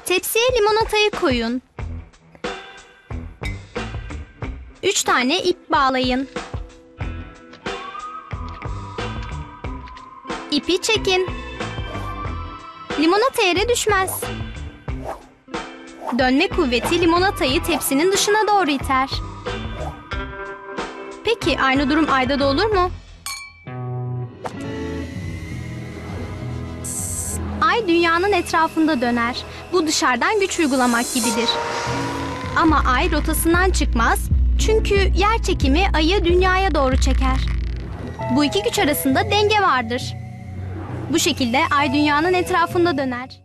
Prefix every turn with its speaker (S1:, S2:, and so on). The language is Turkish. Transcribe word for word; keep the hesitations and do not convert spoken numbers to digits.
S1: Tepsiye limonatayı koyun. Üç tane ip bağlayın. İpi çekin. Limonata yere düşmez. Dönme kuvveti limonatayı tepsinin dışına doğru iter. Peki aynı durum ayda da olur mu? Ay dünyanın etrafında döner. Bu dışarıdan güç uygulamak gibidir. Ama ay rotasından çıkmaz çünkü yer çekimi ayı dünyaya doğru çeker. Bu iki güç arasında denge vardır. Bu şekilde ay dünyanın etrafında döner.